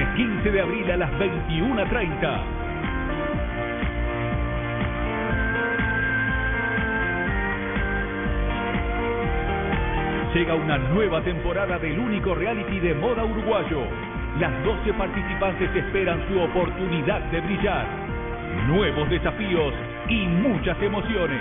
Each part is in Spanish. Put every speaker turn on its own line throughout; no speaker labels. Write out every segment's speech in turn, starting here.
Viernes 15 de abril a las 21:30. Llega una nueva temporada del único reality de moda uruguayo. Las 12 participantes esperan su oportunidad de brillar. Nuevos desafíos y muchas emociones.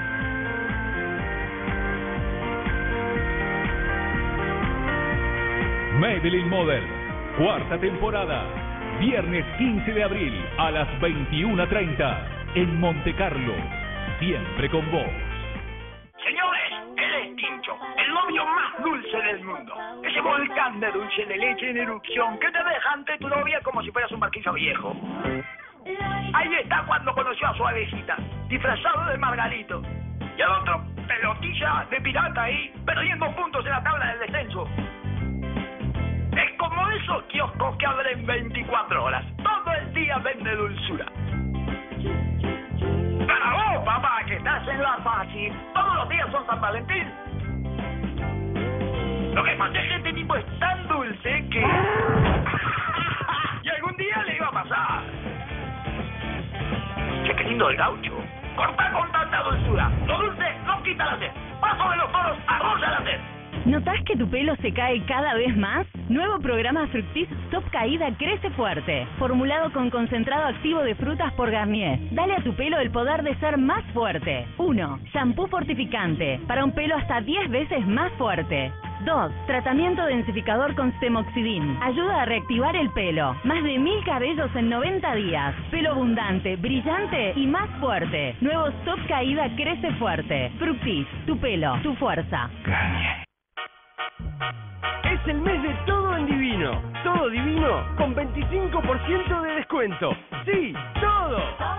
Maybelline Model, cuarta temporada. Viernes 15 de abril a las 21:30 en Monte Carlo. Siempre con vos.
Señores, él es Tincho, el novio más dulce del mundo. Ese volcán de dulce de leche en erupción que te deja ante tu novia como si fueras un barquillo viejo. Ahí está cuando conoció a Suavecita, disfrazado de Margarito. Y al otro, pelotilla de pirata ahí, perdiendo puntos en la tabla del descenso. Es como esos kioscos que abren 24 horas. Todo el día vende dulzura. Para vos, papá, que estás en la fácil. Todos los días son San Valentín. Lo que pasa es que este tipo es tan dulce que... y algún día le iba a pasar. Che, qué lindo el gaucho. Corta con tanta dulzura. Lo dulce no quita la sed. Paso de los toros, arrolla la sed.
¿Notás que tu pelo se cae cada vez más? Nuevo programa Fructis Top Caída Crece Fuerte. Formulado con concentrado activo de frutas por Garnier. Dale a tu pelo el poder de ser más fuerte. 1. Shampoo fortificante. Para un pelo hasta 10 veces más fuerte. 2. Tratamiento densificador con Stemoxidin. Ayuda a reactivar el pelo. Más de 1000 cabellos en 90 días. Pelo abundante, brillante y más fuerte. Nuevo Top Caída Crece Fuerte. Fructis, tu pelo, tu fuerza.
Garnier.
Es el mes de todo en Divino. Todo divino con 25% de descuento. ¡Sí, todo!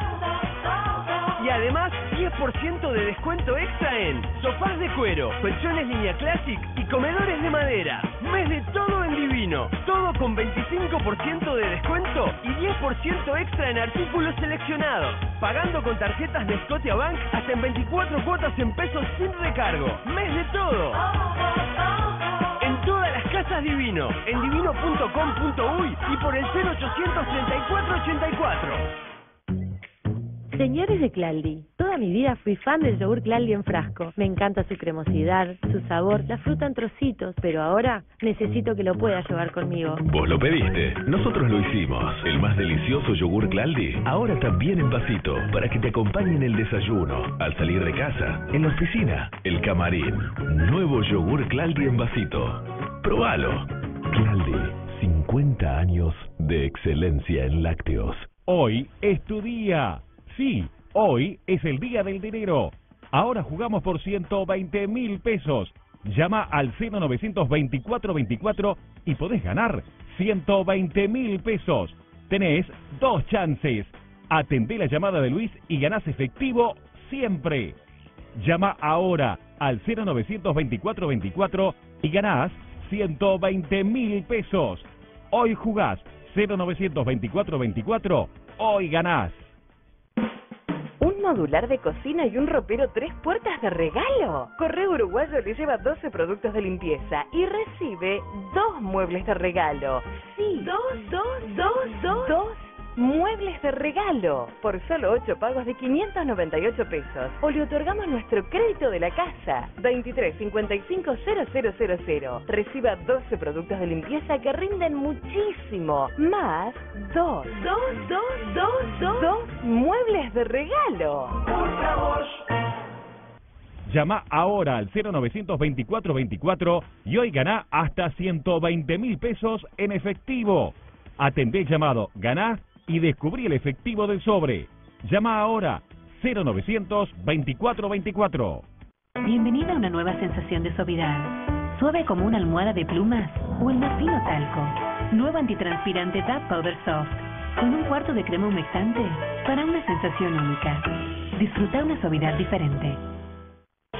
Y además 10% de descuento extra en sofás de cuero, colchones línea Classic y comedores de madera. Mes de todo en Divino. Todo con 25% de descuento y 10% extra en artículos seleccionados. Pagando con tarjetas de Scotiabank hasta en 24 cuotas en pesos sin recargo. Mes de todo. En todas las casas Divino, en divino.com.uy y por el 0800 3484.
Señores de Claldi, toda mi vida fui fan del yogur Claldi en frasco. Me encanta su cremosidad, su sabor, la fruta en trocitos, pero ahora necesito que lo pueda llevar conmigo.
Vos lo pediste, nosotros lo hicimos. El más delicioso yogur Claldi, ahora también en vasito, para que te acompañe en el desayuno, al salir de casa, en la oficina, el camarín. Nuevo yogur Claldi en vasito. Probalo. Claldi, 50 años de excelencia en lácteos.
Hoy es tu día. Sí, hoy es el día del dinero. Ahora jugamos por 120.000 pesos. Llama al 092424 y podés ganar 120.000 pesos. Tenés 2 chances. Atendé la llamada de Luis y ganás efectivo siempre. Llama ahora al 092424 y ganás 120.000 pesos. Hoy jugás 092424, hoy ganás.
¿Un modular de cocina y un ropero 3 puertas de regalo? Correo Uruguayo le lleva 12 productos de limpieza y recibe 2 muebles de regalo. Sí, 2 muebles de regalo. Por solo 8 pagos de 598 pesos. O le otorgamos nuestro crédito de la casa. 23550000. Reciba 12 productos de limpieza que rinden muchísimo. Más 2 muebles de regalo.
Llama ahora al 092424 y hoy ganá hasta 120.000 pesos en efectivo. Atendé el llamado, ganá y descubrí el efectivo del sobre. Llama ahora 092424.
Bienvenida a una nueva sensación de suavidad. Suave como una almohada de plumas o el más fino talco. Nuevo antitranspirante Dab Powder Soft. Con un cuarto de crema humectante para una sensación única. Disfruta una suavidad diferente.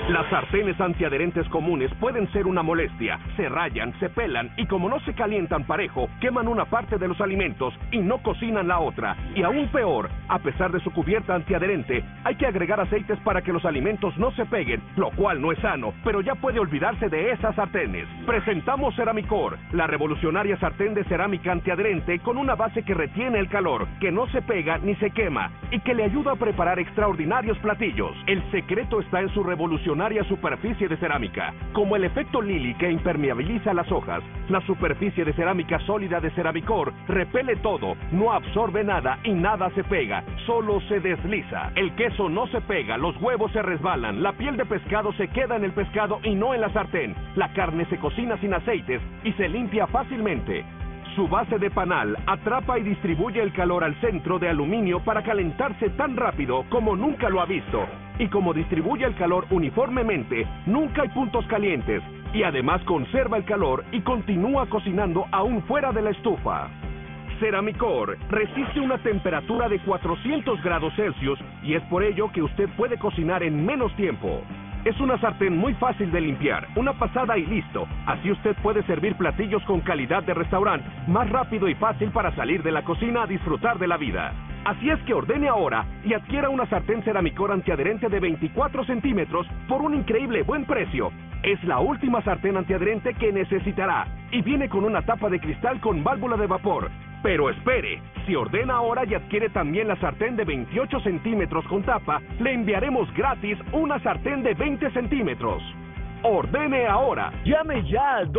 Las sartenes antiadherentes comunes pueden ser una molestia, se rayan, se pelan y como no se calientan parejo, queman una parte de los alimentos y no cocinan la otra. Y aún peor, a pesar de su cubierta antiadherente, hay que agregar aceites para que los alimentos no se peguen, lo cual no es sano, pero ya puede olvidarse de esas sartenes. Presentamos Ceramicor, la revolucionaria sartén de cerámica antiadherente con una base que retiene el calor, que no se pega ni se quema y que le ayuda a preparar extraordinarios platillos. El secreto está en su revolucionaria superficie de cerámica. Como el efecto Lily que impermeabiliza las hojas, la superficie de cerámica sólida de Ceramicor repele todo, no absorbe nada y nada se pega, solo se desliza. El queso no se pega, los huevos se resbalan, la piel de pescado se queda en el pescado y no en la sartén, la carne se cocina sin aceites y se limpia fácilmente. Su base de panal atrapa y distribuye el calor al centro de aluminio para calentarse tan rápido como nunca lo ha visto. Y como distribuye el calor uniformemente, nunca hay puntos calientes. Y además conserva el calor y continúa cocinando aún fuera de la estufa. Ceramicor resiste una temperatura de 400 grados Celsius y es por ello que usted puede cocinar en menos tiempo. Es una sartén muy fácil de limpiar, una pasada y listo. Así usted puede servir platillos con calidad de restaurante, más rápido y fácil para salir de la cocina a disfrutar de la vida. Así es que ordene ahora y adquiera una sartén Ceramicor antiadherente de 24 centímetros por un increíble buen precio. Es la última sartén antiadherente que necesitará y viene con una tapa de cristal con válvula de vapor. Pero espere, si ordena ahora y adquiere también la sartén de 28 centímetros con tapa, le enviaremos gratis una sartén de 20 centímetros. Ordene ahora.
Llame ya al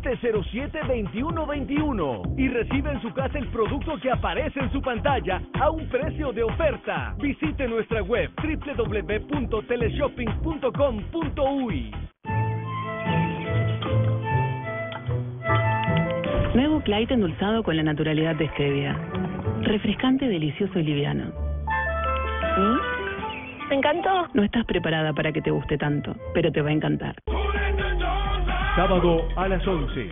2707-2121 y recibe en su casa el producto que aparece en su pantalla a un precio de oferta. Visite nuestra web www.teleshopping.com.uy.
Nuevo Clyde endulzado con la naturalidad de stevia. Refrescante, delicioso y liviano.
¿Sí? ¿Te encantó?
No estás preparada para que te guste tanto, pero te va a encantar.
Sábado a las 11.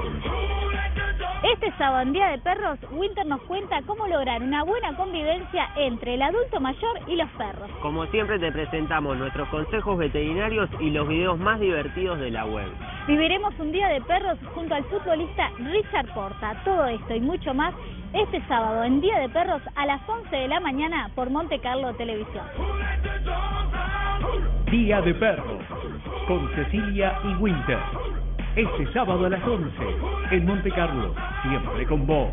Este sábado, en Día de Perros, Winter nos cuenta cómo lograr una buena convivencia entre el adulto mayor y los perros.
Como siempre te presentamos nuestros consejos veterinarios y los videos más divertidos de la web.
Viviremos un Día de Perros junto al futbolista Richard Porta. Todo esto y mucho más este sábado en Día de Perros a las 11 de la mañana por Monte Carlo Televisión.
Día de Perros con Cecilia y Winter. Este sábado a las 11 en Monte Carlo, siempre con vos.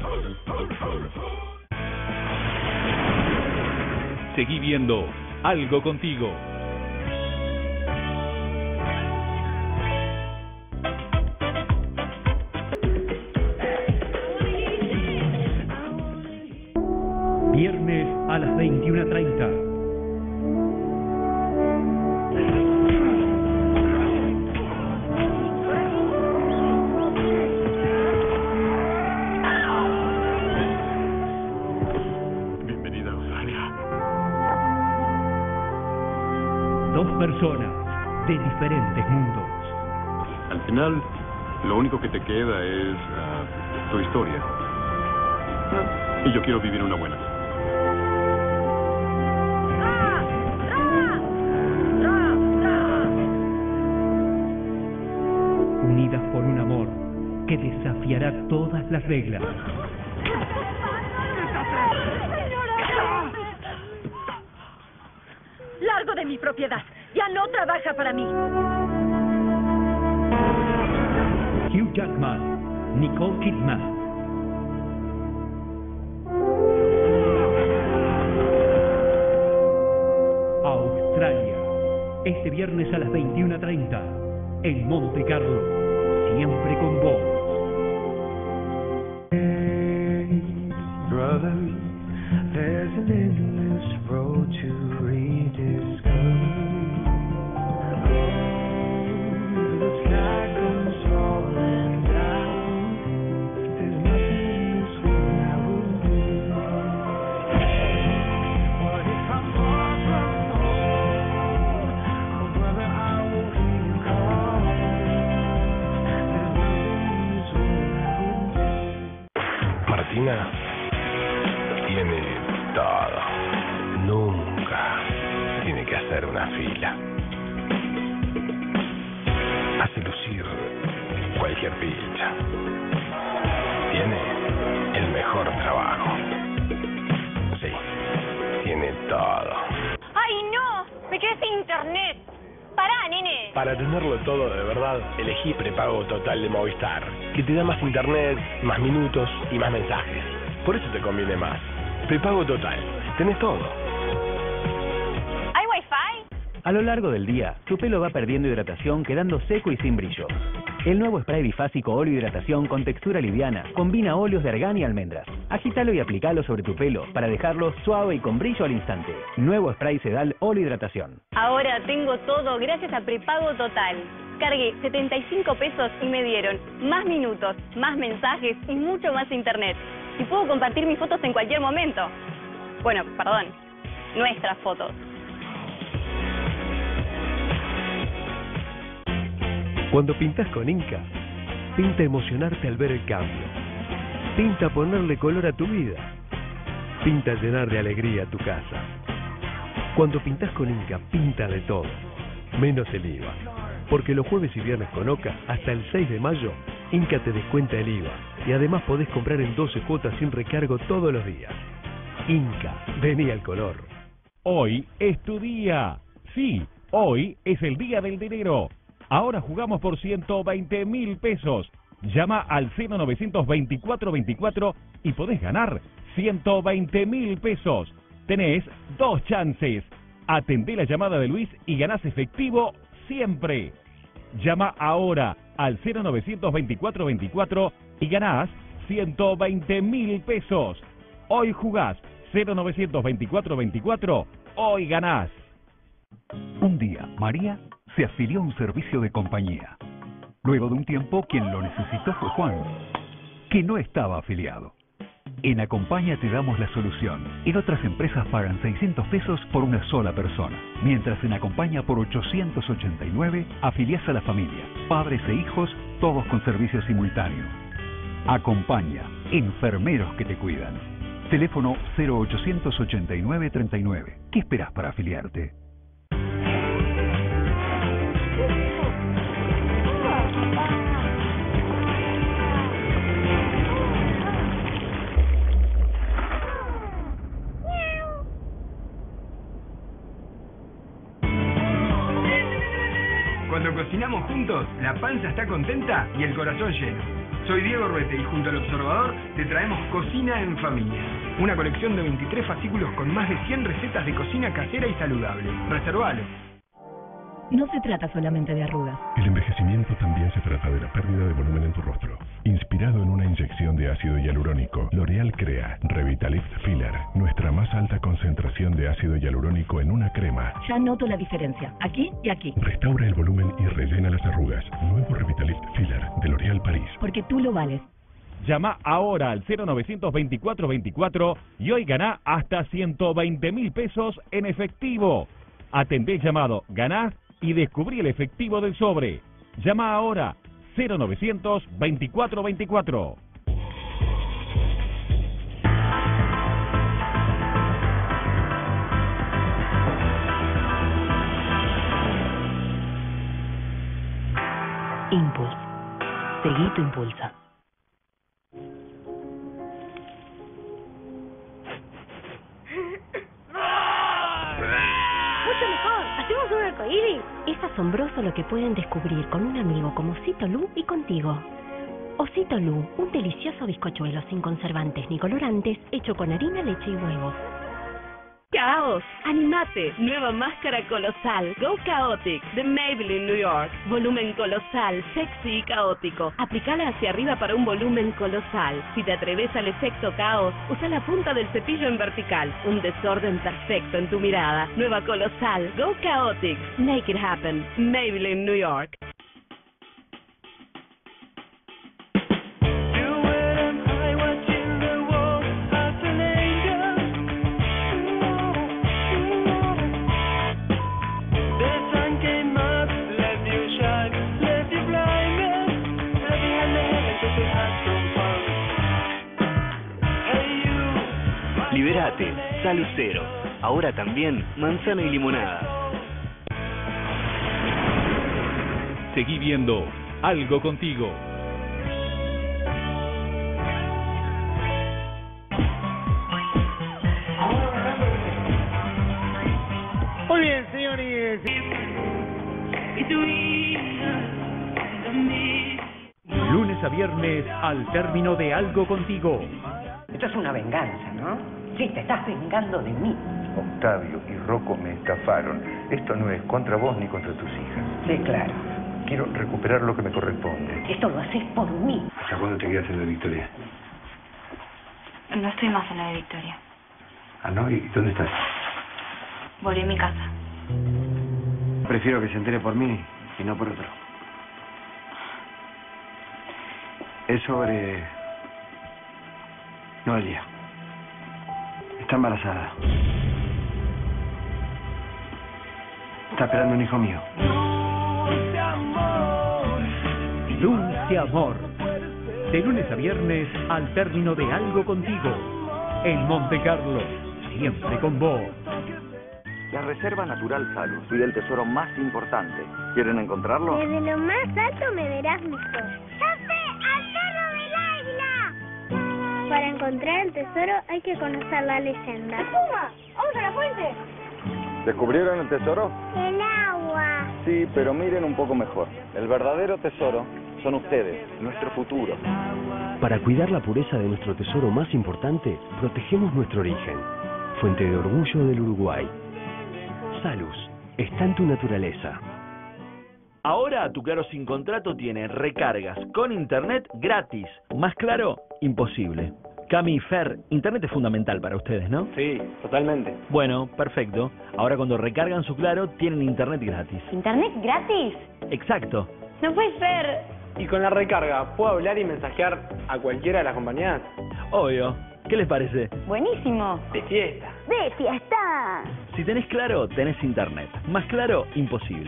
Seguí viendo Algo Contigo. Viernes a las 21:30. Personas de diferentes mundos.
Al final, lo único que te queda es tu historia. Y yo quiero vivir una buena.
Unidas por un amor que desafiará todas las reglas.
¡Largo de mi propiedad! ¡Ya no trabaja para mí!
Hugh Jackman, Nicole Kidman. Australia. Este viernes a las 21:30 en Monte Carlo. Siempre con vos.
Brother, there's an endless road to rediscover. The sky comes falling down. There's nothing in this world I wouldn't do. What if I'm far from home? Oh brother, I will hear you call. There's nothing in this world I wouldn't do.
Martina tiene todo. Nunca
Para tenerlo todo de verdad, elegí prepago total de Movistar, que te da más internet, más minutos y más mensajes. Por eso te conviene más. Prepago total. Tenés todo.
¿Hay Wi-Fi?
A lo largo del día, tu pelo va perdiendo hidratación quedando seco y sin brillo. El nuevo spray bifásico óleo hidratación con textura liviana combina óleos de argán y almendras. Agítalo y aplicalo sobre tu pelo para dejarlo suave y con brillo al instante. Nuevo spray Sedal óleo hidratación.
Ahora tengo todo gracias a Prepago Total. Cargué 75 pesos y me dieron más minutos, más mensajes y mucho más internet. Y puedo compartir mis fotos en cualquier momento. Bueno, perdón, nuestras fotos.
Cuando pintas con Inca, pinta emocionarte al ver el cambio. Pinta ponerle color a tu vida. Pinta llenar de alegría tu casa. Cuando pintas con Inca, pinta de todo, menos el IVA. Porque los jueves y viernes con Oca, hasta el 6 de mayo, Inca te descuenta el IVA. Y además podés comprar en 12 cuotas sin recargo todos los días. Inca, vení al color.
Hoy es tu día. Sí, hoy es el día del dinero. Ahora jugamos por 120.000 pesos. Llama al 092424 y podés ganar 120.000 pesos. Tenés 2 chances. Atendé la llamada de Luis y ganás efectivo siempre. Llama ahora al 092424 y ganás 120.000 pesos. Hoy jugás 092424, hoy ganás.
Un día, María se afilió a un servicio de compañía. Luego de un tiempo, quien lo necesitó fue Juan, que no estaba afiliado. En Acompaña te damos la solución. En otras empresas pagan 600 pesos por una sola persona, mientras en Acompaña por 889 afiliás a la familia, padres e hijos, todos con servicio simultáneo. Acompaña, enfermeros que te cuidan. Teléfono 0889 39. ¿Qué esperás para afiliarte?
Cuando cocinamos juntos, la panza está contenta y el corazón lleno. Soy Diego Ruete y junto al Observador te traemos Cocina en Familia. Una colección de 23 fascículos con más de 100 recetas de cocina casera y saludable. Reservalo.
No se trata solamente de arrugas.
El envejecimiento también se trata de la pérdida de volumen en tu rostro. Inspirado en una inyección de ácido hialurónico, L'Oréal crea Revitalift Filler, nuestra más alta concentración de ácido hialurónico en una crema.
Ya noto la diferencia, aquí y aquí.
Restaura el volumen y rellena las arrugas. Nuevo Revitalift Filler de L'Oréal París.
Porque tú lo vales.
Llama ahora al 092424 y hoy ganá hasta 120.000 pesos en efectivo. Atendé el llamado, ganás y descubrí el efectivo del sobre. Llama ahora 092424.
Impulse. Seguí tu impulsa.
Mucho mejor. ¿Hacemos un arcoíris?
Es asombroso lo que pueden descubrir con un amigo como Osito Lu y contigo. Osito Lu, un delicioso bizcochuelo sin conservantes ni colorantes, hecho con harina, leche y huevos.
¡Caos! ¡Animate! Nueva máscara colosal. Go Chaotic de Maybelline New York. Volumen colosal, sexy y caótico. Aplicala hacia arriba para un volumen colosal. Si te atreves al efecto caos, usa la punta del cepillo en vertical. Un desorden perfecto en tu mirada. Nueva colosal. Go Chaotic. Make it happen. Maybelline New York.
Liberate, Salud Cero. Ahora también manzana y limonada.
Seguí viendo Algo Contigo.
Muy bien, señores.
Lunes a viernes, al término de Algo Contigo.
Esto es una venganza, ¿no? Sí, te estás vengando de mí.
Octavio y Rocco me estafaron. Esto no es contra vos ni contra tus hijas.
Sí, claro.
Quiero recuperar lo que me corresponde.
Esto lo haces por mí.
¿Hasta cuándo te quedas en la Victoria?
No estoy más en la de Victoria.
Ah, ¿no? ¿Y dónde estás?
Volví a mi casa.
Prefiero que se entere por mí y no por otro. Es sobre Noelia. Está embarazada. Está esperando un hijo mío.
Dulce Amor. De lunes a viernes, al término de Algo Contigo. En Monte Carlo, siempre con vos.
La Reserva Natural Salus cuida el tesoro más importante. ¿Quieren encontrarlo?
Desde lo más alto me verás mejor. ¡Jefe! ¡Al zorro del águila! Para encontrar el tesoro hay que conocer la leyenda. ¡Puma! ¡Vamos a la fuente!
¿Descubrieron el tesoro?
El agua.
Sí, pero miren un poco mejor. El verdadero tesoro son ustedes, nuestro futuro.
Para cuidar la pureza de nuestro tesoro más importante, protegemos nuestro origen. Fuente de orgullo del Uruguay. Salus, está en tu naturaleza.
Ahora tu Claro sin contrato tiene recargas con internet gratis. Más claro, imposible. Cami y Fer, internet es fundamental para ustedes, ¿no?
Sí, totalmente.
Bueno, perfecto. Ahora cuando recargan su Claro, tienen internet gratis.
¿Internet gratis?
Exacto.
No puede ser.
Y con la recarga, ¿puedo hablar y mensajear a cualquiera de las compañías?
Obvio. ¿Qué les parece?
Buenísimo.
De fiesta.
¡De fiesta!
Si tenés Claro, tenés internet. Más claro, imposible.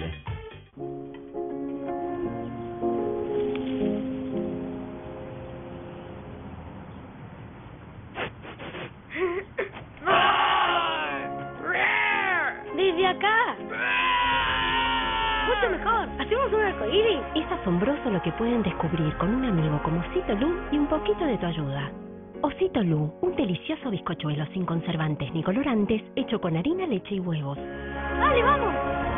Desde acá. Mucho mejor. ¿Hacemos un arcoíris?
Es asombroso lo que pueden descubrir con un amigo como Osito Lu y un poquito de tu ayuda. Osito Lu, un delicioso bizcochuelo sin conservantes ni colorantes, hecho con harina, leche y huevos.
¡Dale, vamos!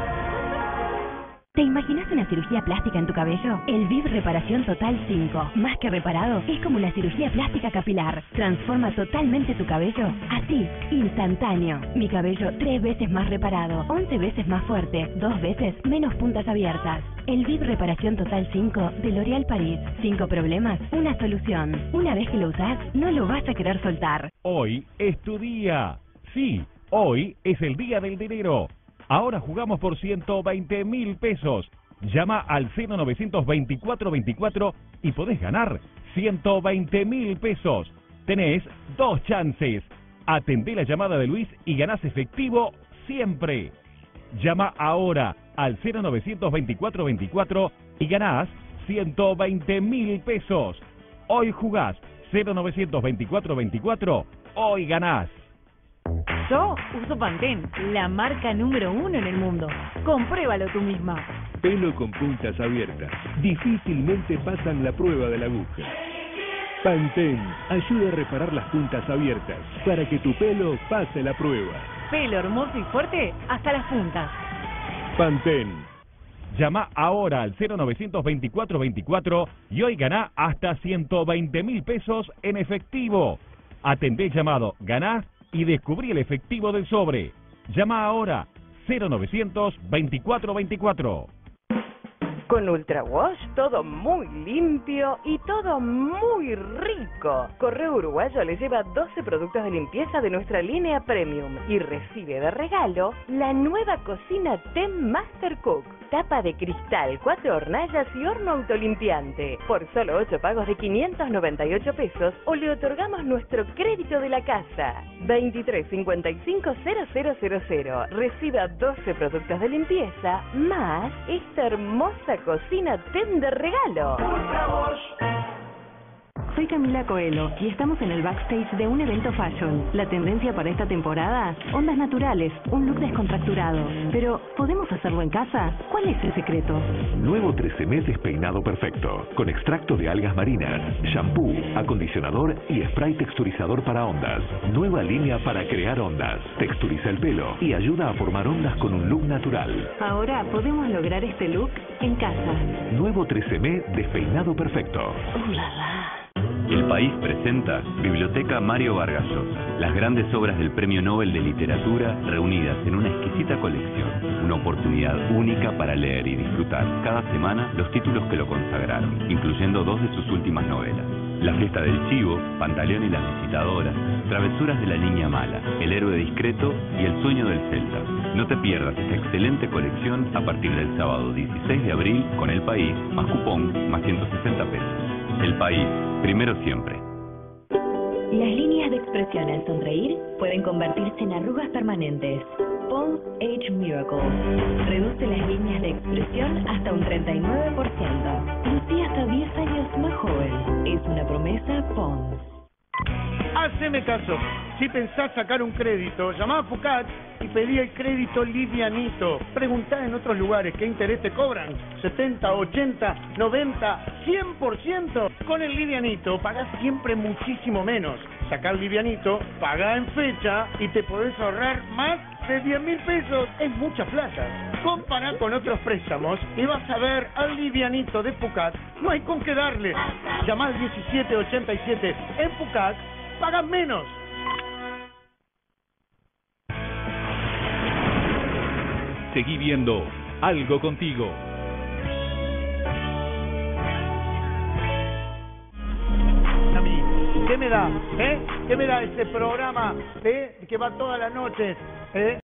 ¿Te imaginas una cirugía plástica en tu cabello? El VIP Reparación Total 5. Más que reparado, es como la cirugía plástica capilar. Transforma totalmente tu cabello. Así, instantáneo. Mi cabello 3 veces más reparado, 11 veces más fuerte, 2 veces menos puntas abiertas. El VIP Reparación Total 5 de L'Oréal Paris. 5 problemas, una solución. Una vez que lo usás, no lo vas a querer soltar.
Hoy es tu día. Sí, hoy es el día del dinero. Ahora jugamos por 120.000 pesos. Llama al 092424 y podés ganar 120.000 pesos. Tenés 2 chances. Atendé la llamada de Luis y ganás efectivo siempre. Llama ahora al 092424 y ganás 120.000 pesos. Hoy jugás 092424. Hoy ganás.
Yo uso Pantene, la marca número 1 en el mundo. Compruébalo tú misma.
Pelo con puntas abiertas. Difícilmente pasan la prueba de la aguja. Pantene ayuda a reparar las puntas abiertas para que tu pelo pase la prueba.
Pelo hermoso y fuerte hasta las puntas.
Pantene.
Llama ahora al 092424 y hoy ganá hasta 120.000 pesos en efectivo. Atendé el llamado, ganá y descubrí el efectivo del sobre. Llama ahora 092424.
Con Ultra Wash, todo muy limpio y todo muy rico. Correo Uruguayo le lleva 12 productos de limpieza de nuestra línea Premium y recibe de regalo la nueva cocina TEM Master Cook. Tapa de cristal, 4 hornallas y horno autolimpiante. Por solo 8 pagos de 598 pesos o le otorgamos nuestro crédito de la casa. 2355-0000. Reciba 12 productos de limpieza más esta hermosa cocina TEM de regalo.
soy Camila Coelho y estamos en el backstage de un evento fashion. La tendencia para esta temporada, ondas naturales, un look descontracturado. Pero, ¿podemos hacerlo en casa? ¿Cuál es el secreto?
Nuevo 13M Despeinado Perfecto, con extracto de algas marinas, shampoo, acondicionador y spray texturizador para ondas. Nueva línea para crear ondas. Texturiza el pelo y ayuda a formar ondas con un look natural.
Ahora podemos lograr este look en casa.
Nuevo 13M Despeinado Perfecto.
El País presenta Biblioteca Mario Vargas Llosa, las grandes obras del Premio Nobel de Literatura reunidas en una exquisita colección, una oportunidad única para leer y disfrutar cada semana los títulos que lo consagraron, incluyendo 2 de sus últimas novelas. La fiesta del chivo, Pantaleón y las visitadoras, Travesuras de la niña mala, El héroe discreto y El sueño del celta. No te pierdas esta excelente colección a partir del sábado 16 de abril con El País, más cupón, más 160 pesos. El País, primero siempre.
Las líneas de expresión al sonreír pueden convertirse en arrugas permanentes. Pond's Age Miracle reduce las líneas de expresión hasta un 39%. Lucía hasta 10 años más joven. Es una promesa Pond's.
Haceme caso. Si pensás sacar un crédito, llamá a Pucat y pedí el crédito livianito. Preguntá en otros lugares qué interés te cobran. 70, 80, 90, 100%. Con el livianito pagás siempre muchísimo menos. Sacá el livianito, pagá en fecha y te podés ahorrar más de 10.000 pesos. Es mucha plata. Compará con otros préstamos y vas a ver al livianito de Pucat. No hay con qué darle. Llamá al 1787. En Pucat pagás menos.
Seguí viendo Algo Contigo.
A mí, ¿qué me da? ¿Qué me da este programa que va todas las noches?